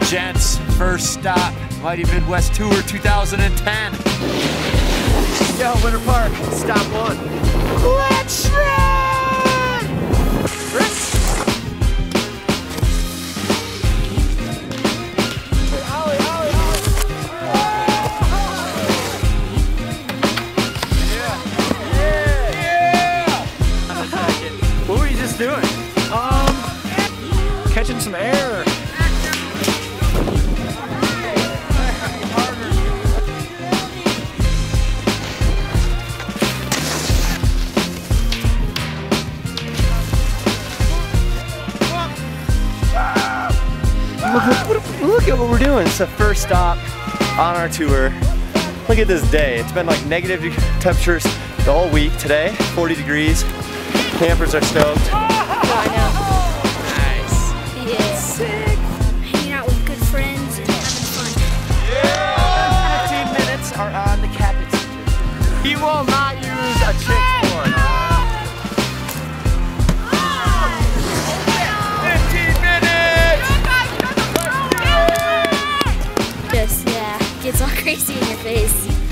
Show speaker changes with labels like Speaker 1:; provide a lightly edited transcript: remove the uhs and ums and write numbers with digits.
Speaker 1: Gents, first stop, Mighty Midwest Tour 2010.
Speaker 2: Yo, Winter Park, stop one.
Speaker 1: Let's run!
Speaker 2: Ollie, Ollie, yeah. What were you just doing? Catching some air.
Speaker 1: Look at what we're doing. It's the first stop on our tour. Look at this day. It's been like negative temperatures the whole week. Today, 40 degrees. Campers are stoked.
Speaker 3: I know.
Speaker 1: Nice.
Speaker 3: Yeah.
Speaker 4: Sick. Hanging out with good friends and having fun.
Speaker 1: Yeah!
Speaker 2: 15 minutes are on the captain's. He will not use a chick's board. 15 minutes!
Speaker 4: Just, yeah, gets all crazy in your face.